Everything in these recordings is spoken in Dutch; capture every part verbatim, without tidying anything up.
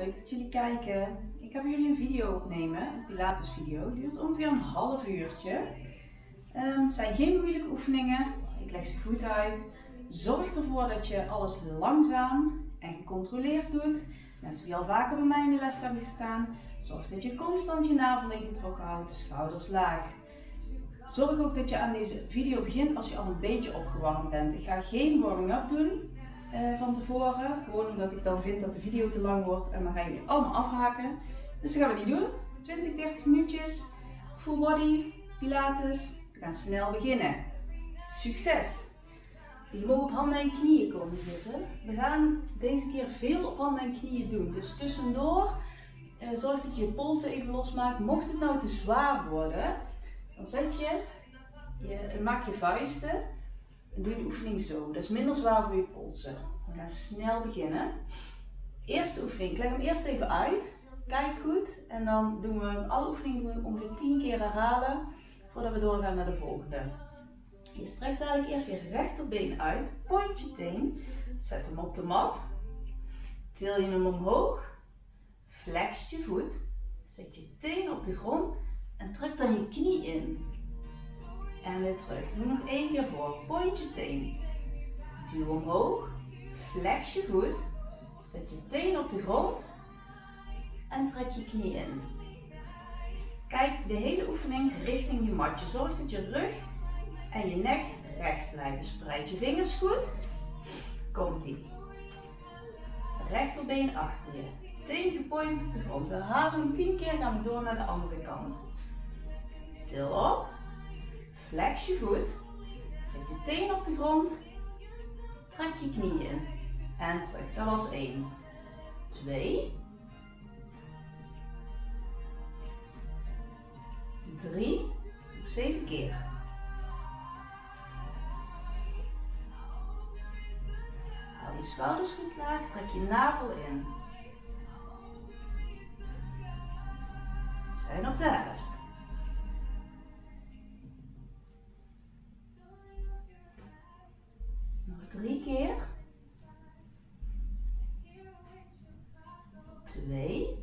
leuk dat jullie kijken. Ik ga voor jullie een video opnemen, een Pilates video. Die duurt ongeveer een half uurtje. Um, het zijn geen moeilijke oefeningen, ik leg ze goed uit. Zorg ervoor dat je alles langzaam en gecontroleerd doet. Mensen die al vaker bij mij in de les hebben gestaan, zorg dat je constant je navel ingetrokken houdt, schouders laag. Zorg ook dat je aan deze video begint als je al een beetje opgewarmd bent. Ik ga geen warming-up doen uh, van tevoren, gewoon omdat ik dan vind dat de video te lang wordt en dan ga je allemaal afhaken. Dus dat gaan we niet doen. twintig, dertig minuutjes, full body, Pilates. We gaan snel beginnen. Succes! Je mag op handen en knieën komen zitten. We gaan deze keer veel op handen en knieën doen. Dus tussendoor uh, zorg dat je je polsen even losmaakt. Mocht het nou te zwaar worden, dan zet je, je maak je vuisten en doe je de oefening zo. Dat is minder zwaar voor je polsen. We gaan snel beginnen. Eerste oefening, ik leg hem eerst even uit. Kijk goed en dan doen we alle oefeningen ongeveer tien keer herhalen voordat we doorgaan naar de volgende. Je strekt dadelijk eerst je rechterbeen uit, point je teen, zet hem op de mat, til je hem omhoog, flex je voet, zet je teen op de grond en trek dan je knie in. En weer terug. Doe nog één keer voor, point je teen, duw omhoog, flex je voet, zet je teen op de grond en trek je knie in. Kijk de hele oefening richting je matje. Zorg dat je rug en je nek recht blijven. Spreid je vingers goed. Komt ie. Rechterbeen achter je. Teen gepoint op de grond. We herhalen hem tien keer en gaan we door naar de andere kant. Til op. Flex je voet. Zet je teen op de grond. Trek je knie in. En terug. Dat was één. Twee. Drie. Zeven keer. Haal je schouders goed laag, trek je navel in. We zijn op de helft. Nog drie keer. Twee.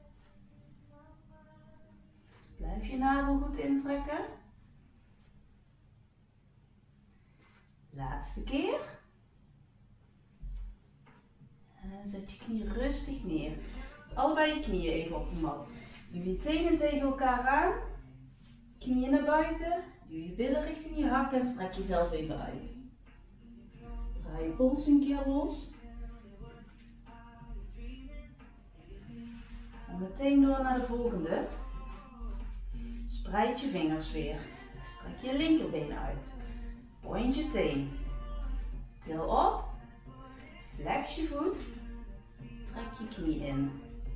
Blijf je navel goed intrekken. Laatste keer. En zet je knie rustig neer. Dus allebei je knieën even op de mat. Duw je tenen tegen elkaar aan. Knieën naar buiten. Duw je billen richting je hakken en strek jezelf even uit. Draai je pols een keer los. En meteen door naar de volgende. Spreid je vingers weer. Strek je linkerbeen uit. Point je teen. Til op. Flex je voet. Trek je knie in.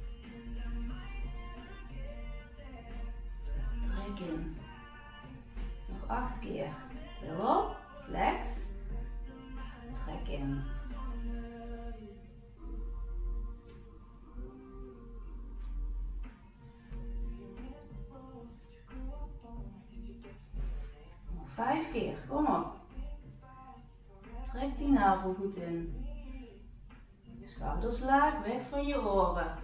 Trek in. Nog acht keer. Til op. Flex. Trek in. Vijf keer, kom op. Trek die navel goed in. Schouders laag, weg van je oren.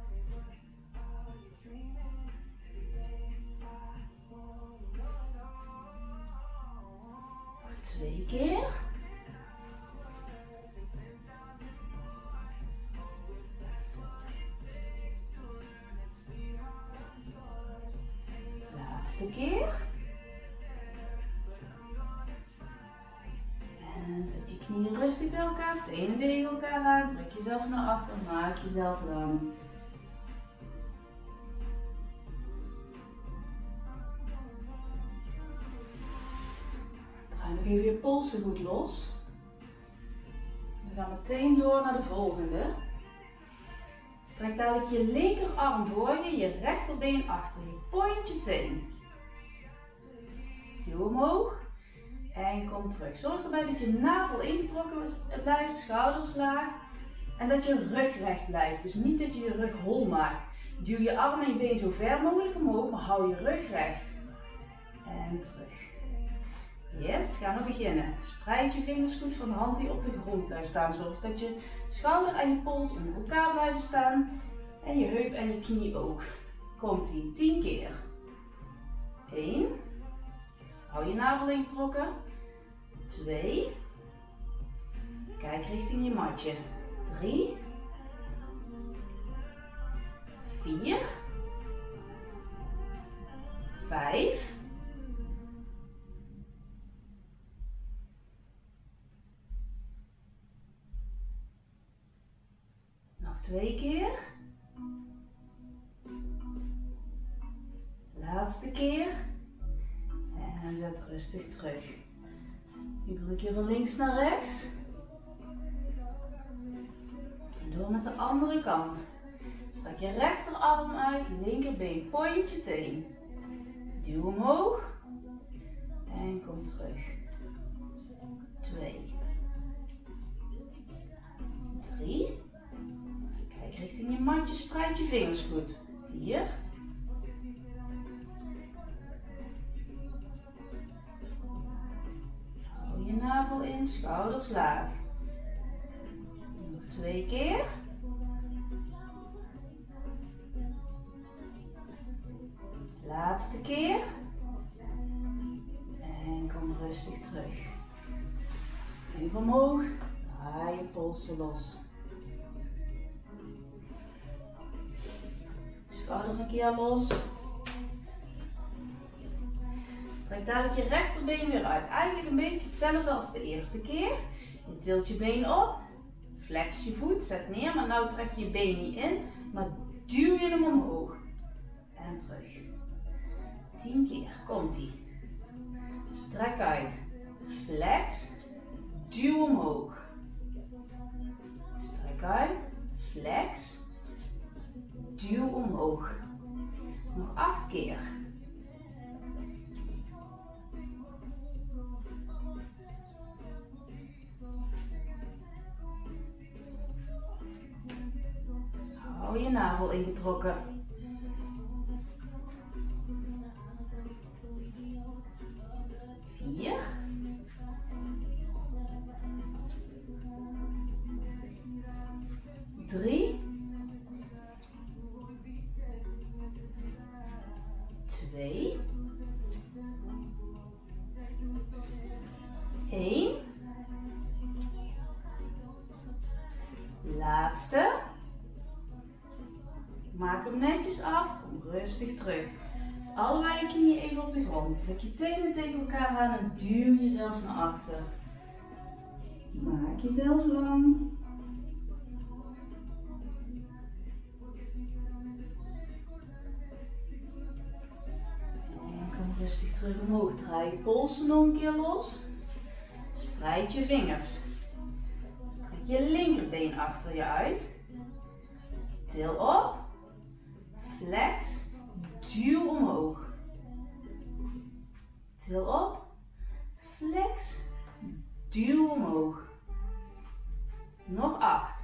Nog twee keer. Laatste keer. En zet je knieën rustig bij elkaar, tenen tegen elkaar aan, trek jezelf naar achter, maak jezelf lang. Draai nog even je polsen goed los. We gaan meteen door naar de volgende. Strek dadelijk je linkerarm voor je, je rechterbeen achter je, point je teen. Duw omhoog. En kom terug. Zorg erbij dat je navel ingetrokken blijft, schouders laag. En dat je rug recht blijft. Dus niet dat je je rug hol maakt. Duw je arm en je been zo ver mogelijk omhoog, maar hou je rug recht. En terug. Yes, gaan we beginnen. Spreid je vingers goed van de hand die op de grond blijft staan. Zorg dat je schouder en je pols onder elkaar blijven staan. En je heup en je knie ook. Komt ie. tien keer. één. Hou je navel ingetrokken. twee. Kijk richting je matje. drie. vier. vijf. Nog twee keer. Laatste keer. En zet rustig terug. Nu een keer van links naar rechts. En door met de andere kant. Strek je rechterarm uit, linkerbeen, pointje teen. Duw omhoog. En kom terug. twee. drie. Kijk richting je matje, spreid je vingers goed. vier. Hou je navel in, schouders laag. Nog twee keer. Laatste keer. En kom rustig terug. Even omhoog. Draai je polsen los. Schouders een keer los. Strek dadelijk je rechterbeen weer uit. Eigenlijk een beetje hetzelfde als de eerste keer. Je tilt je been op. Flex je voet. Zet neer. Maar nu trek je je been niet in. Maar duw je hem omhoog. En terug. tien keer. Komt ie. Strek uit. Flex. Duw omhoog. Strek uit. Flex. Duw omhoog. Nog acht keer. Hou je navel ingetrokken. Vier. Drie. Twee. Eén. Laatste. Maak hem netjes af. Kom rustig terug. Allebei je knieën even op de grond. Trek je tenen tegen elkaar aan en duw jezelf naar achter. Maak jezelf lang. En kom rustig terug omhoog. Draai je polsen nog een keer los. Spreid je vingers. Strek je linkerbeen achter je uit. Til op. Flex. Duw omhoog. Til op. Flex. Duw omhoog. Nog acht.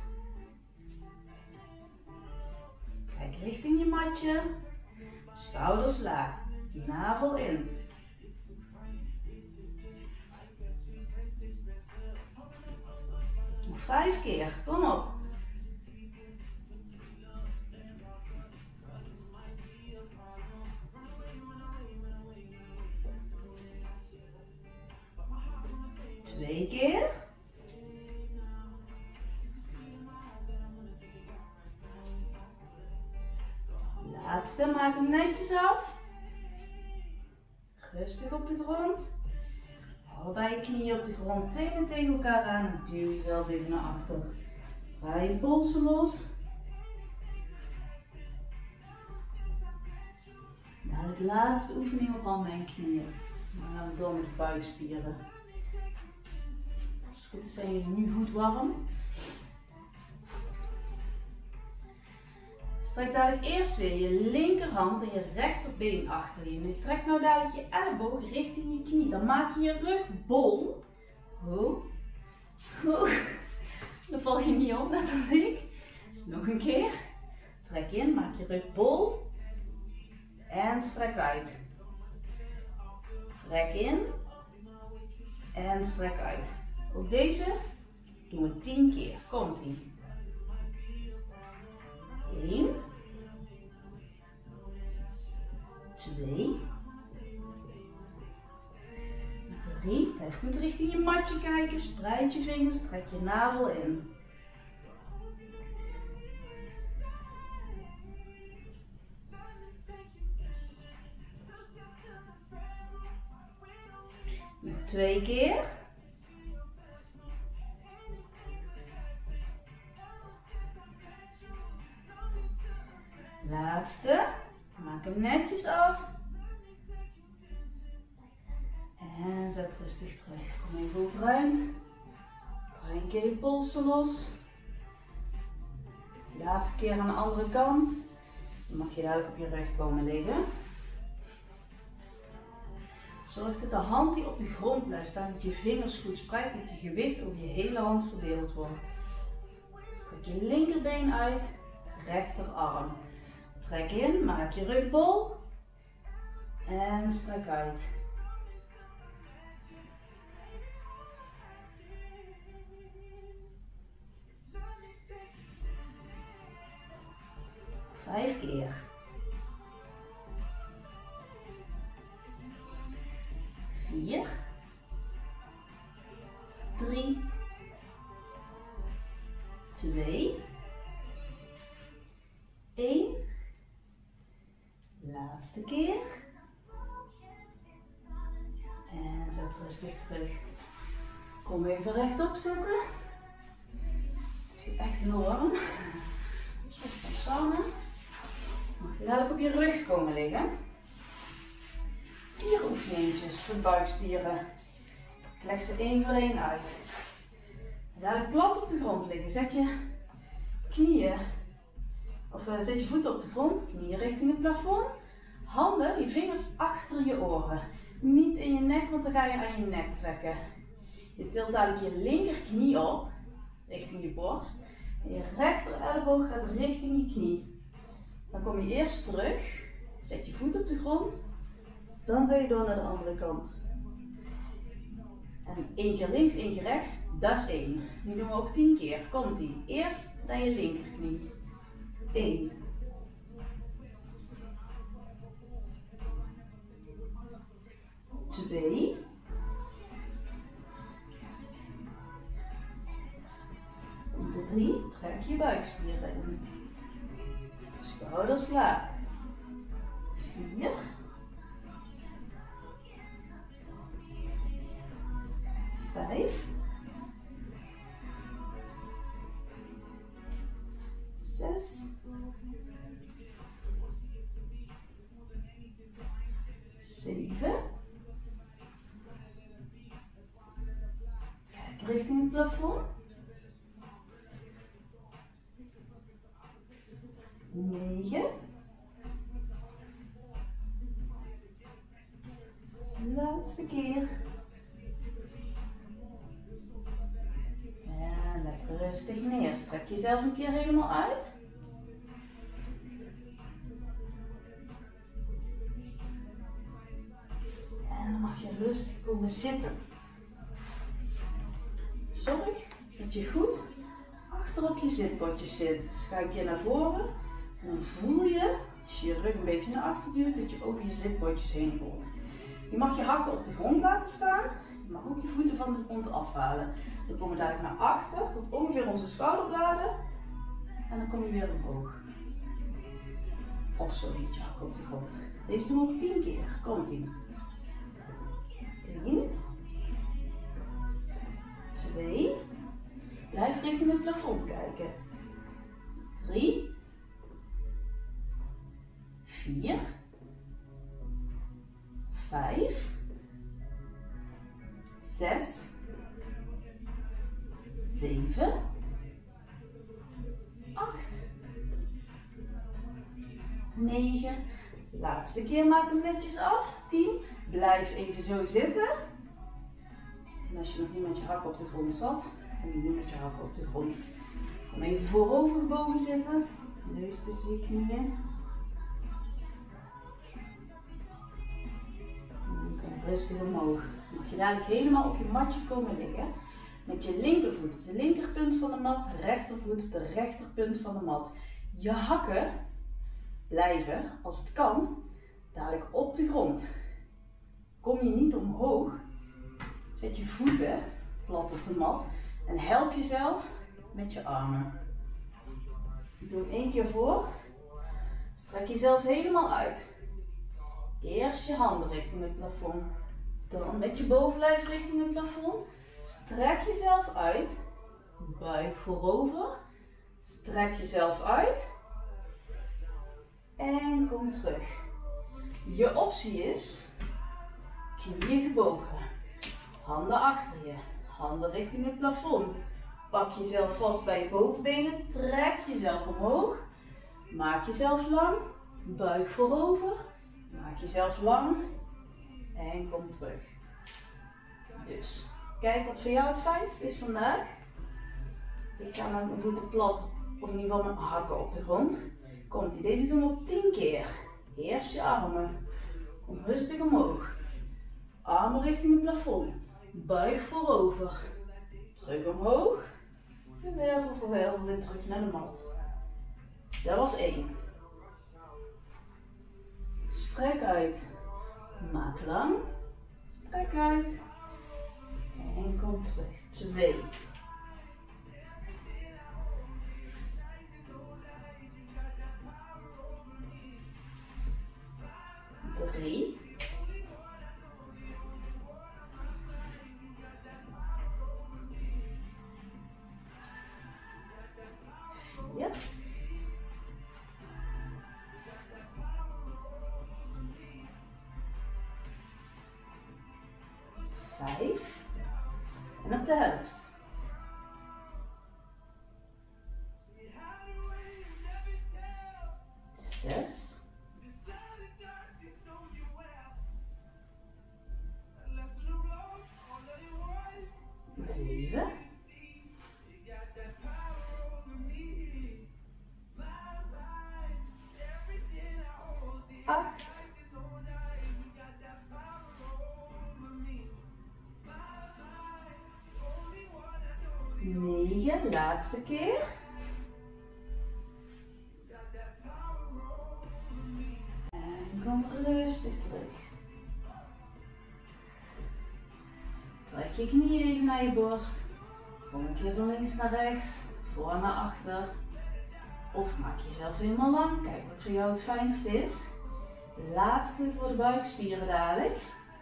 Kijk richting je matje. Schouders laag. Navel in. Nog vijf keer. Kom op. Twee keer. Laatste, maak hem netjes af. Rustig op de grond. Allebei je knieën op de grond, tenen tegen elkaar aan en duw jezelf even naar achter. Draai je polsen los. Nou, de laatste oefening op handen en knieën. Dan gaan we door met de buikspieren. Als het goed is zijn jullie nu goed warm. Strek dadelijk eerst weer je linkerhand en je rechterbeen achter je. Nu trek nou dadelijk je elleboog richting je knie. Dan maak je je rug bol. Ho. Ho. Dan val je niet op, net als ik. Dus nog een keer. Trek in, maak je rug bol. En strek uit. Trek in. En strek uit. Ook deze doen we tien keer. Komt ie. één. twee, drie. Blijf goed richting je matje kijken. Spreid je vingers, trek je navel in. Nog twee keer. Laatste. Maak hem netjes af. En zet rustig terug. Kom even overeind. Draai een keer je polsen los. De laatste keer aan de andere kant. Dan mag je dadelijk op je rug komen liggen. Zorg dat de hand die op de grond blijft staan, dat je vingers goed spreidt, dat je gewicht over je hele hand verdeeld wordt. Strek je linkerbeen uit, rechterarm. Trek in, maak je rug bol en strek uit. Vijf keer. Vier. Drie. Twee. Eén. Laatste keer. En zet rustig terug. Kom even rechtop zitten. Het zit echt heel warm. Even samen. Mag je dadelijk op je rug komen liggen. Vier oefeningetjes voor buikspieren. Ik leg ze één voor één uit. Dadelijk plat op de grond liggen. Zet je knieën, of uh, zet je voeten op de grond, knieën richting het plafond. Handen, je vingers achter je oren. Niet in je nek, want dan ga je aan je nek trekken. Je tilt dadelijk je linkerknie op, richting je borst. En je rechter elleboog gaat richting je knie. Dan kom je eerst terug, zet je voet op de grond. Dan ga je door naar de andere kant. En één keer links, één keer rechts, dat is één. Nu doen we ook tien keer. Komt ie. Eerst naar je linkerknie. één. twee. drie. Trek je buikspieren in. Schouders klaar. vier. Vijf, zes, zeven. Kijk richting het plafond. Negen. Laatste keer. En lekker rustig neer. Strek jezelf een keer helemaal uit. En dan mag je rustig komen zitten. Zorg dat je goed achter op je zitbordjes zit. Dus ga ik je naar voren en dan voel je, als je je rug een beetje naar achter duwt, dat je over je zitbordjes heen voelt. Je mag je hakken op de grond laten staan. Je mag ook je voeten van de grond afhalen. Dan komen we dadelijk naar achter, tot ongeveer onze schouderbladen. En dan kom je weer omhoog. Of zo, met je hakken op de grond. Deze doen we tien keer. Komt ie. één. twee. Blijf richting het plafond kijken. drie. vier. vijf. zes. zeven. acht. negen. Laatste keer maak hem netjes af. tien. Blijf even zo zitten. En als je nog niet met je hakken op de grond zat, kom je nu met je hakken op de grond. Kom even voorover gebogen zitten. Neus tussen je knieën. En dan rustig omhoog. Dan mag je dadelijk helemaal op je matje komen liggen. Met je linkervoet op de linkerpunt van de mat, rechtervoet op de rechterpunt van de mat. Je hakken blijven, als het kan, Dadelijk op de grond. Kom je niet omhoog, zet je voeten plat op de mat en help jezelf met je armen. Doe hem één keer voor. Strek jezelf helemaal uit. Eerst je handen richting het plafond. Dan met je bovenlijf richting het plafond. Strek jezelf uit. Buig voorover. Strek jezelf uit. En kom terug. Je optie is knieën gebogen. Handen achter je. Handen richting het plafond. Pak jezelf vast bij je bovenbenen. Trek jezelf omhoog. Maak jezelf lang. Buig voorover. Maak jezelf lang. En kom terug. Dus, kijk wat voor jou het fijnst is vandaag. Ik ga met mijn voeten plat, of in ieder geval met mijn hakken op de grond. Komt ie. Deze doen we op tien keer. Eerst je armen. Kom rustig omhoog. Armen richting het plafond. Buig voorover. Terug omhoog. En wervel voor wervel weer terug naar de mat. Dat was één. Strek uit. Maak lang. Strek uit. En kom terug. Twee. Drie. Vier. Vijf. En op de helft. Zes. Zeven. Acht. Negen, laatste keer. En kom rustig terug. Trek je knieën even naar je borst. Kom een keer van links naar rechts, voor naar achter. Of maak jezelf helemaal lang. Kijk wat voor jou het fijnst is. Laatste voor de buikspieren dadelijk.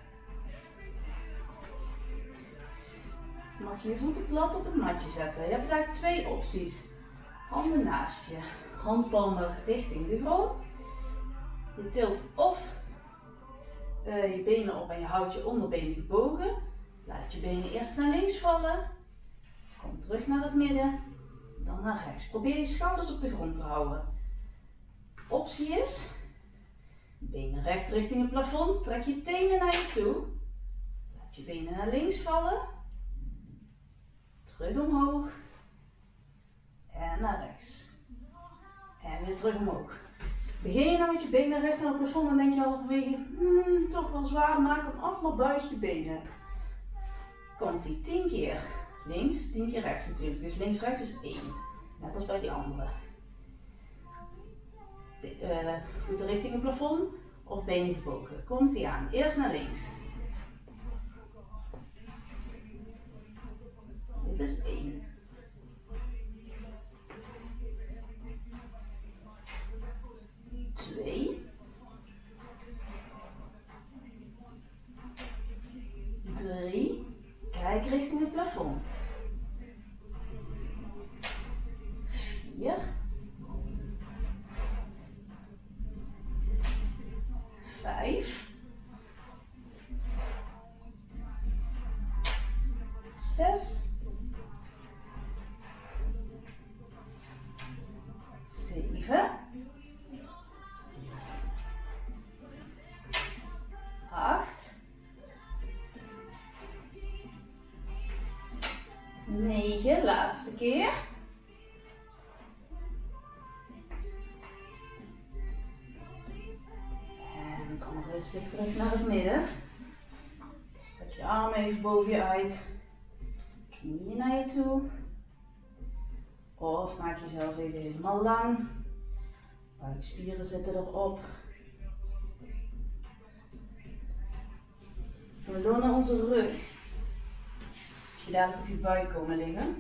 Mag je je voeten plat op het matje zetten. Je hebt eigenlijk twee opties. Handen naast je. Handpalmen richting de grond. Je tilt of uh, je benen op en je houdt je onderbenen gebogen. Laat je benen eerst naar links vallen. Kom terug naar het midden. Dan naar rechts. Probeer je schouders op de grond te houden. Optie is benen recht richting het plafond. Trek je tenen naar je toe. Laat je benen naar links vallen. Terug omhoog. En naar rechts. En weer terug omhoog. Begin je nou met je benen recht naar het plafond, dan denk je halverwege, hmm, toch wel zwaar, maak hem af, maar buig je benen. Komt die tien keer links, tien keer rechts natuurlijk. Dus links, rechts is één. Net als bij die andere. De, uh, voeten richting het plafond of benen gebogen. Komt die aan. Eerst naar links. Dit is één. Twee. Drie. Kijk richting het plafond. Vier. Vijf. Zes. Zeven. Acht. Negen, laatste keer. En kom rustig terug naar het midden. Strek je armen even boven je uit. Knieën naar je toe. Of maak jezelf even helemaal lang. Buikspieren zitten erop. gaan we door naar onze rug. Als je dadelijk op je buik komen liggen.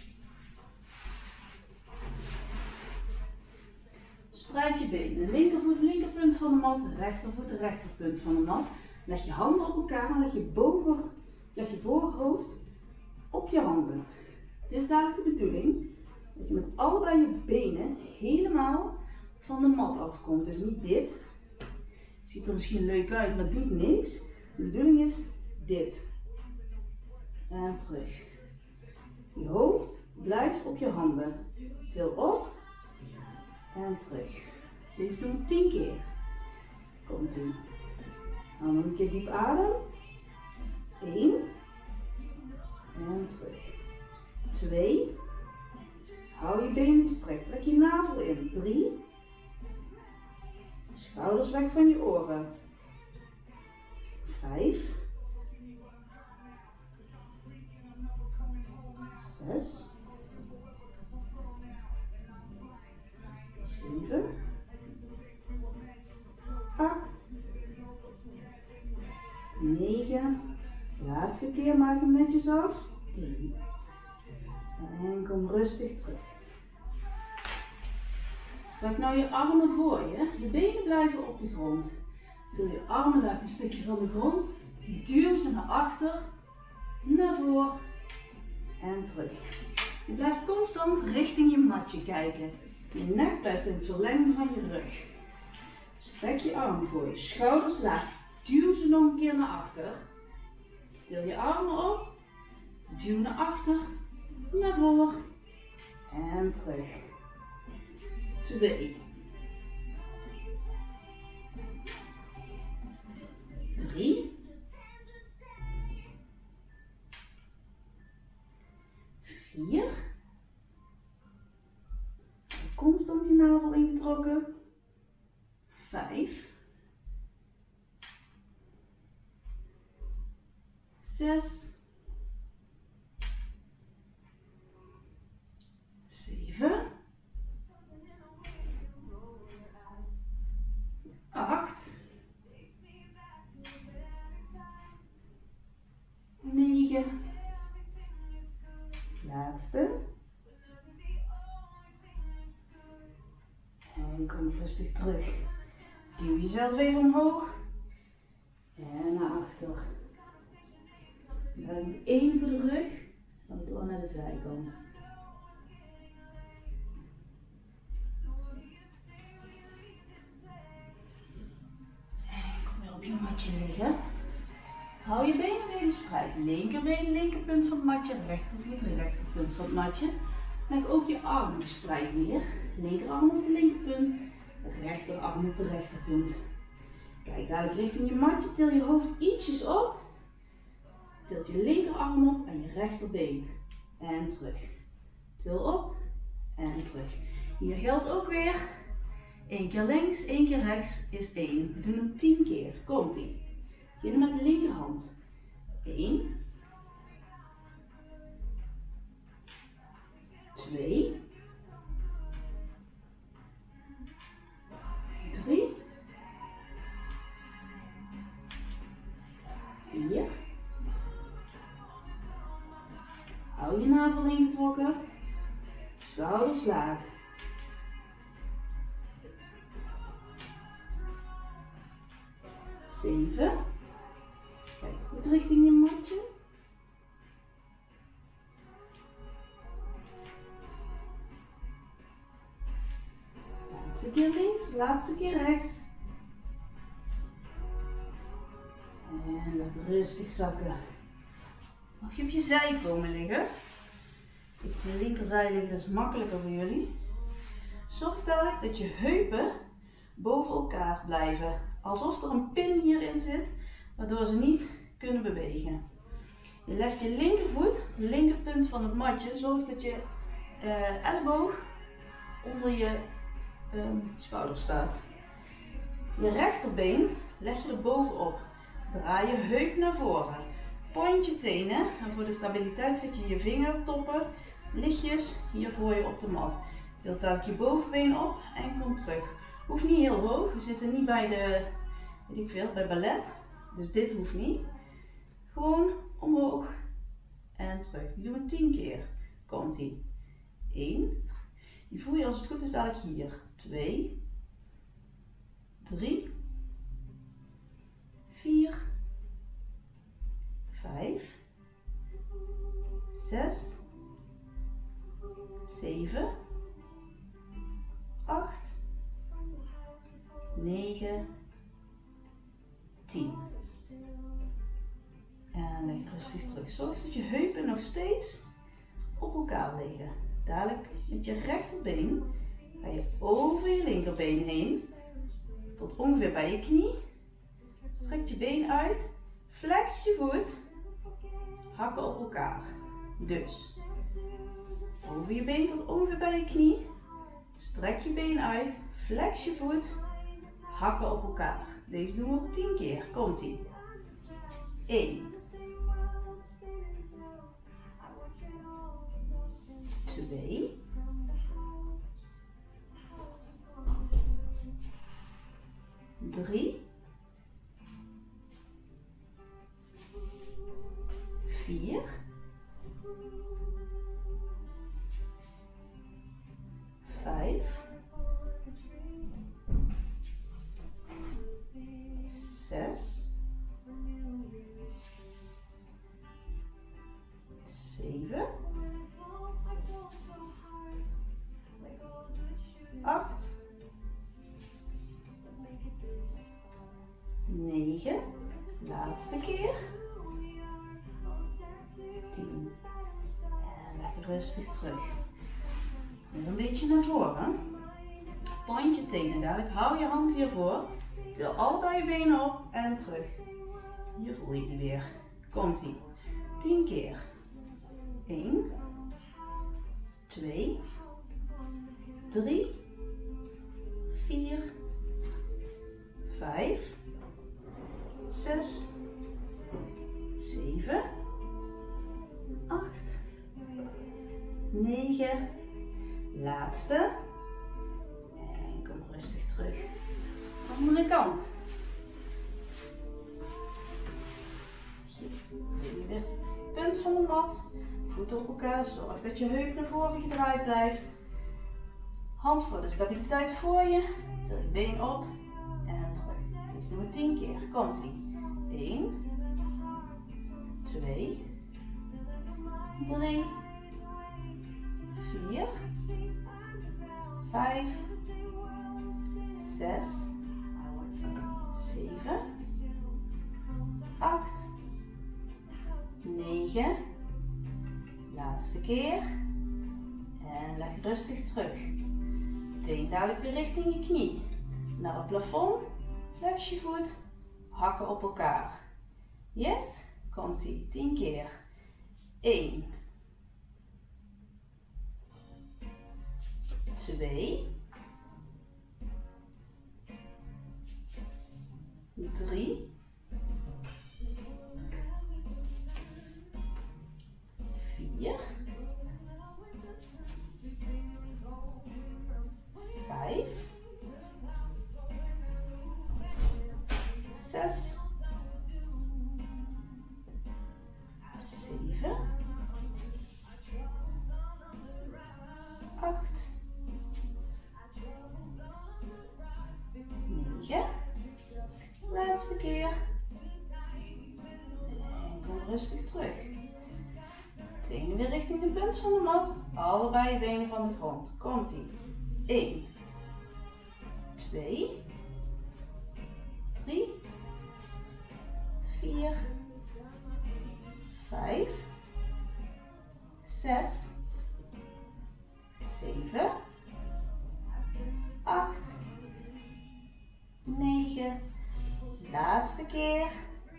Spreid je benen. Linkervoet, linkerpunt van de mat. Rechtervoet, rechterpunt van de mat. Leg je handen op elkaar en leg je boven, leg je voorhoofd op je handen. Het is dadelijk de bedoeling dat je met allebei je benen helemaal van de mat afkomt. Dus niet dit. Ziet er misschien leuk uit, maar doet niks. De bedoeling is dit. En terug. Je hoofd blijft op je handen. Til op. En terug. Deze doen we tien keer. Komt ie. Dan nog een keer diep adem. één. En terug. twee. Hou je benen gestrekt. Trek je navel in. drie. Schouders weg van je oren. vijf. zes. zeven. acht. negen. Laatste keer, maak hem netjes af. tien. En kom rustig terug. Strek nou je armen voor je. Je benen blijven op de grond. Til je armen naar een stukje van de grond. Duw ze naar achter. Naar voren. En terug. Je blijft constant richting je matje kijken. Je nek blijft in het verlengen van je rug. Strek je armen voor je. Schouders laag. Duw ze nog een keer naar achter. Til je armen op. Duw naar achter. Naar voren. En terug. twee. drie. vier. Constant je navel ingetrokken. vijf. zes. zeven. acht. negen. Laatste. En kom rustig terug. Duw jezelf even omhoog. En naar achter. Dan één voor de rug. Dan door naar de zijkant. En kom weer op je matje liggen. Hou je benen weer gespreid. Linkerbeen, linkerpunt van het matje. Rechtervoet, rechterpunt van het matje. Leg ook je armen gespreid weer. Linkerarm op de linkerpunt. Rechterarm op de rechterpunt. Kijk dadelijk richting je matje. Til je hoofd ietsjes op. Tilt je linkerarm op en je rechterbeen. En terug. Til op en terug. Hier geldt ook weer. één keer links, één keer rechts is één. We doen hem tien keer. Komt ie. Beginnen met de linkerhand. één. twee. drie. vier. Hou je navel ingetrokken. Schouders laag. zeven. Kijk goed richting je matje. Laatste keer links, laatste keer rechts. En laat rustig zakken. Mag je op je zij komen liggen? Ik op de linkerzij liggen, dat is makkelijker voor jullie. Zorg dadelijk dat je heupen boven elkaar blijven. Alsof er een pin hierin zit, waardoor ze niet kunnen bewegen. Je legt je linkervoet, de linkerpunt van het matje, zorg dat je uh, elleboog onder je uh, schouder staat. Je rechterbeen leg je er bovenop. Draai je heup naar voren. Point je tenen en voor de stabiliteit zet je je vingertoppen lichtjes hier voor je op de mat. Tilt dadelijk je bovenbeen op en kom terug. Hoeft niet heel hoog, we zitten niet bij de, weet ik veel, bij ballet. Dus dit hoeft niet. Gewoon omhoog en terug. Die doen we tien keer. Komt ie. één. Die voel je als het goed is dadelijk hier. twee. drie. vier. vijf. zes. zeven. acht. negen. tien. En leg rustig terug. Zorg dat je heupen nog steeds op elkaar liggen. Dadelijk met je rechterbeen ga je over je linkerbeen heen. Tot ongeveer bij je knie. Strek je been uit. Flex je voet. Hakken op elkaar. Dus over je been tot ongeveer bij je knie. Strek je been uit. Flex je voet. Hakken op elkaar. Deze doen we tien keer. Komt ie. één. twee. drie. vier. vijf. zes. zeven. acht. negen. Laatste keer. tien. En leg rustig terug. Nog een beetje naar voren. Point je tenen. Dadelijk hou je hand hiervoor. Til allebei je benen op en terug. Hier voel je die weer. Komt ie. tien keer. één. twee. drie. vier. vijf. zes. zeven. acht. negen. Laatste. En kom rustig terug. Andere kant. Hier weer punt van de mat. Voeten op elkaar. Zorg dat je heup naar voren gedraaid blijft. Hand voor de stabiliteit voor je. Til je been op. En terug. Deze doen we tien keer. Komt ie. één. twee. drie. vier. vijf. zes. zeven. acht. negen. Laatste keer. En leg rustig terug. Teen dadelijk weer richting je knie. Naar het plafond. Flex je voet. Hakken op elkaar. Yes? Komt ie. tien keer. één. twee. drie. vier. vijf. zes. zeven. acht. negen. Laatste keer. En kom rustig terug. Tenen weer richting de punt van de mat. Allebei je benen van de grond. Komt ie. één. twee. drie. vier. vijf. zes. zeven. acht. negen. Laatste keer.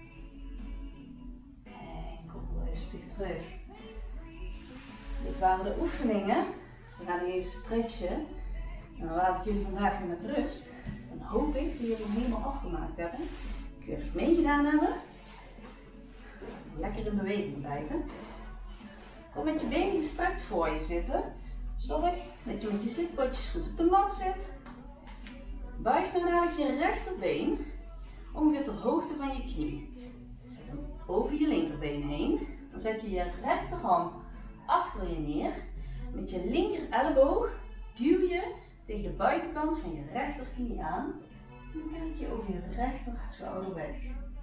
En kom rustig terug. Dit waren de oefeningen. We gaan nu even stretchen. En dan laat ik jullie vandaag weer met rust. Dan hoop ik dat jullie hem helemaal afgemaakt hebben. Keurig meegedaan hebben. Lekker in beweging blijven. Kom met je benen gestrekt voor je zitten. Zorg dat je met je zitpotjes goed op de mat zit. Buig nou dadelijk je rechterbeen ongeveer ter hoogte van je knie. Zet hem over je linkerbeen heen. Dan zet je je rechterhand achter je neer. Met je linker elleboog duw je tegen de buitenkant van je rechterknie aan. En dan kijk je over je rechter schouder weg.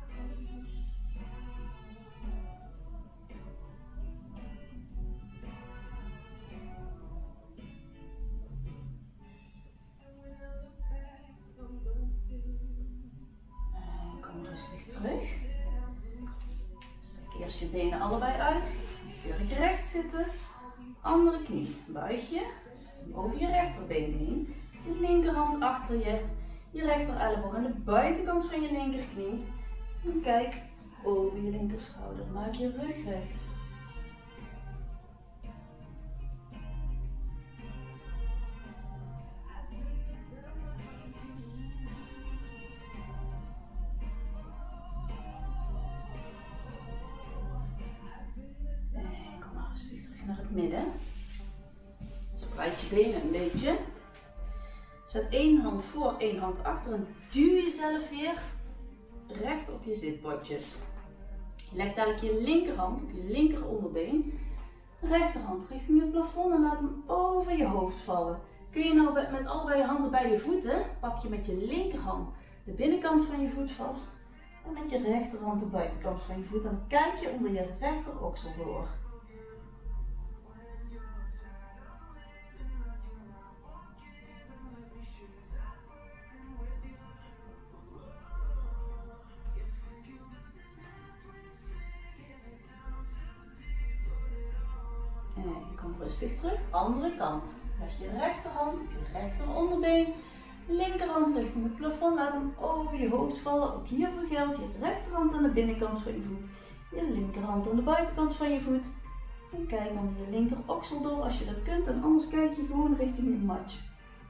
En kom rustig terug. Strek eerst je benen allebei uit. Keurig recht zitten. Andere knie. Buig je. Over je rechterbeen heen. Je linkerhand achter je. Je rechter elleboog aan de buitenkant van je linkerknie. En kijk over je linkerschouder. Maak je rug recht. En kom maar rustig terug naar het midden. Spreid je benen een beetje. Zet één hand voor, één hand achter en duw jezelf weer recht op je zitbotjes. Je legt dadelijk je linkerhand op je linker onderbeen. Rechterhand richting het plafond en laat hem over je hoofd vallen. Kun je nou met allebei je handen bij je voeten, pak je met je linkerhand de binnenkant van je voet vast. En met je rechterhand de buitenkant van je voet. En dan kijk je onder je rechter oksel door. En kom rustig terug, andere kant. Leg je rechterhand op je rechter onderbeen, linkerhand richting het plafond, laat hem over je hoofd vallen. Ook hiervoor geldt je rechterhand aan de binnenkant van je voet, je linkerhand aan de buitenkant van je voet. En kijk onder je linker oksel door als je dat kunt en anders kijk je gewoon richting je matje.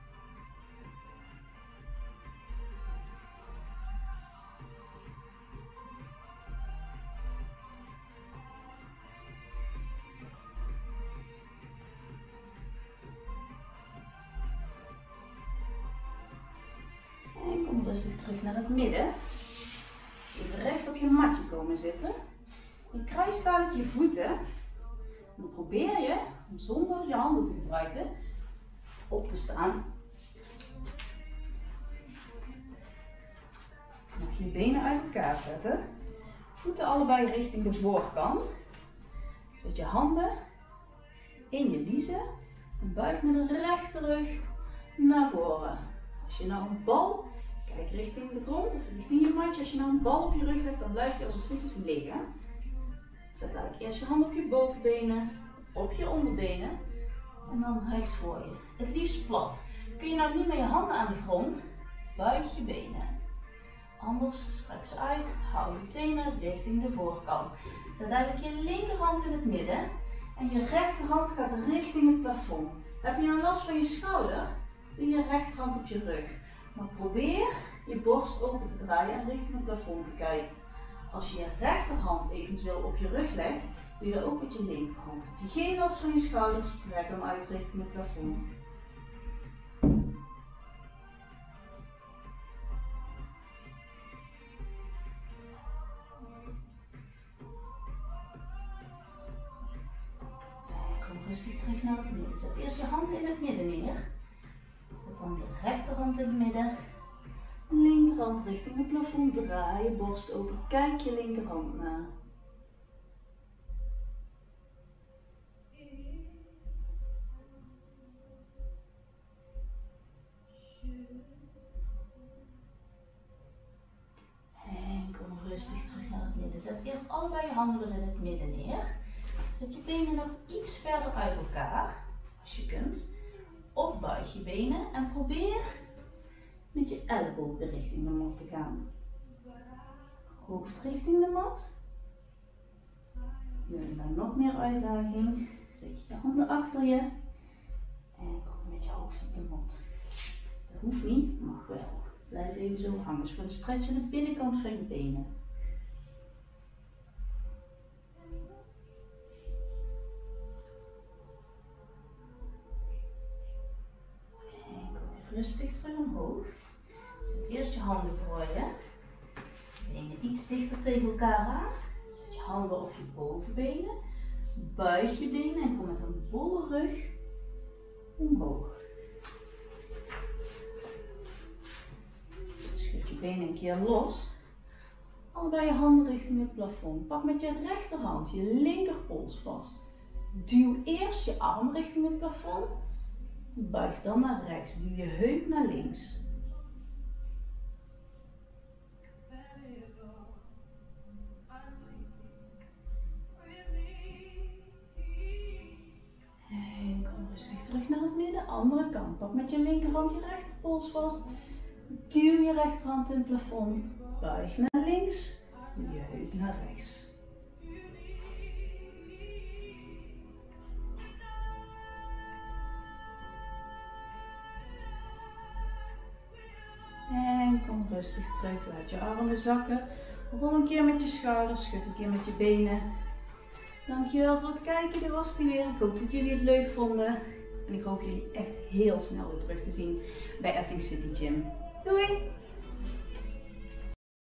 En kom rustig terug naar het midden. Even recht op je matje komen zitten. Je kruist dadelijk je voeten. En dan probeer je om zonder je handen te gebruiken op te staan. Mag je je benen uit elkaar zetten. Voeten allebei richting de voorkant. Zet je handen in je liezen en buig met de rechterrug naar voren. Als je nou een bal, kijk richting de grond of richting je matje. Als je nou een bal op je rug legt, dan blijf je als het goed is liggen. Zet eigenlijk eerst je hand op je bovenbenen, op je onderbenen en dan recht voor je. Het liefst plat. Kun je nou niet met je handen aan de grond, buig je benen. Anders strek ze uit, hou je tenen richting de voorkant. Zet eigenlijk je linkerhand in het midden en je rechterhand gaat richting het plafond. Heb je nou last van je schouder? Doe je rechterhand op je rug. Maar probeer je borst open te draaien en richting het plafond te kijken. Als je je rechterhand eventueel op je rug legt, doe je dat ook met je linkerhand. Heb je geen last van je schouders, trek hem uit richting het plafond. Kom rustig terug naar het midden. Zet eerst je hand in het midden neer. Zet dan je rechterhand in het midden. Linkerhand richting het plafond draaien, borst open, kijk je linkerhand na. En kom rustig terug naar het midden. Zet eerst allebei je handen weer in het midden neer. Zet je benen nog iets verder uit elkaar, als je kunt. Of buig je benen en probeer met je elleboog richting de mat te gaan. Hoofd richting de mat. Nu dan nog meer uitdaging. Zet je je handen achter je. En kom met je hoofd op de mat. Dat hoeft niet, mag wel. Blijf even zo hangen. Dus voor de stretch aan de binnenkant van je benen. En kom weer rustig terug omhoog. Zet eerst je handen voor je. Benen iets dichter tegen elkaar aan. Zet je handen op je bovenbenen. Buig je benen en kom met een bolle rug omhoog. Schud je benen een keer los. Allebei je handen richting het plafond. Pak met je rechterhand je linkerpols vast. Duw eerst je arm richting het plafond. Buig dan naar rechts. Duw je heup naar links. En kom rustig terug naar het midden. Andere kant. Pak met je linkerhand je rechterpols vast. Duw je rechterhand in het plafond. Buig naar links. Duw je heup naar rechts. En kom rustig terug. Laat je armen zakken. Rol een keer met je schouders. Schud een keer met je benen. Dankjewel voor het kijken. Dit was die weer. Ik hoop dat jullie het leuk vonden. En ik hoop jullie echt heel snel weer terug te zien bij Essing City Gym. Doei!